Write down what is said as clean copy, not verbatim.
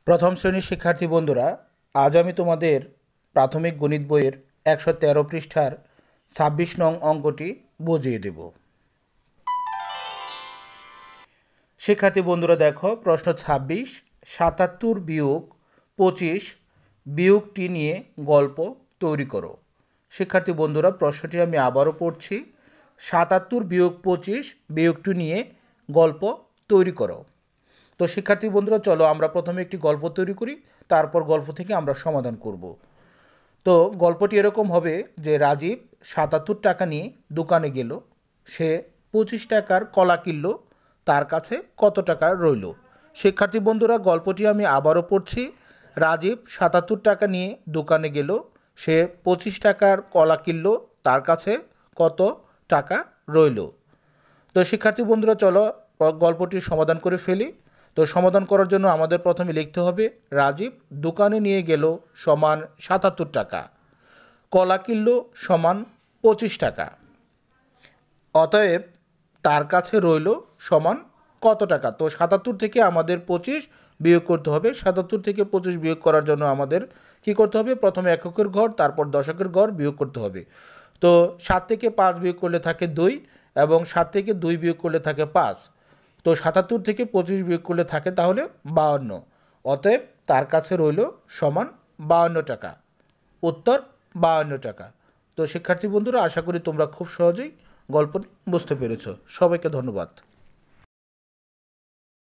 প্রথম শ্রেণীর শিক্ষার্থী বন্ধুরা, আজ আমি তোমাদের প্রাথমিক গণিত বইয়ের ১১৩ পৃষ্ঠার ২৬ নং অঙ্কটি বুঝিয়ে দেব। শিক্ষার্থী বন্ধুরা দেখো, প্রশ্ন ২৬, ৭৭ বিয়োগ ২৫ বিয়োগটি নিয়ে গল্প তৈরি করো। শিক্ষার্থী বন্ধুরা, প্রশ্নটি আমি আবারও পড়ছি। ৭৭ বিয়োগ ২৫ বিয়োগটি নিয়ে গল্প তৈরি করো। তো শিক্ষার্থী বন্ধুরা, চলো আমরা প্রথমে একটি গল্প তৈরি করি, তারপর গল্প থেকে আমরা সমাধান করব। তো গল্পটি এরকম হবে যে রাজীব ৭৭ টাকা নিয়ে দোকানে গেল, সে ২৫ টাকার কলা কিনল, তার কাছে কত টাকা রইল। শিক্ষার্থী বন্ধুরা, গল্পটি আমি আবারও পড়ছি। রাজীব ৭৭ টাকা নিয়ে দোকানে গেল, সে ২৫ টাকার কলা কিনল, তার কাছে কত টাকা রইল। তো শিক্ষার্থী বন্ধুরা, চলো গল্পটির সমাধান করে ফেলি। তো সমাধান করার জন্য আমাদের প্রথমে লিখতে হবে রাজীব দোকানে নিয়ে গেল সমান ৭৭ টাকা, কলা কিনল সমান ২৫ টাকা, অতএব তার কাছে রইল সমান কত টাকা। তো ৭৭ থেকে আমাদের ২৫ বিয়োগ করতে হবে। ৭৭ থেকে ২৫ বিয়োগ করার জন্য আমাদের কি করতে হবে, প্রথমে এককের ঘর, তারপর দশকের ঘর বিয়োগ করতে হবে। তো ৭ থেকে ৫ বিয়োগ করলে থাকে ২, এবং ৭ থেকে ২ বিয়োগ করলে থাকে ৫। তো ৭৭ থেকে ২৫ বিয়োগ করলে থাকে তাহলে ৫২। অতএব তার কাছে রইল সমান ৫২ টাকা। উত্তর ৫২ টাকা। তো শিক্ষার্থী বন্ধুরা, আশা করি তোমরা খুব সহজেই গল্পটি বুঝতে পেরেছ। সবাইকে ধন্যবাদ।